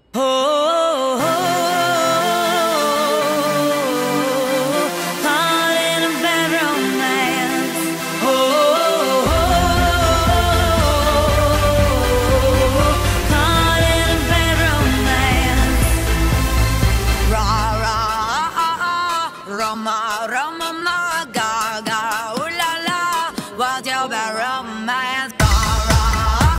Oh, oh, oh, caught in a bad romance. Oh, oh, oh, caught in a bad romance. Ra ra, Rama Rama ma ga ga.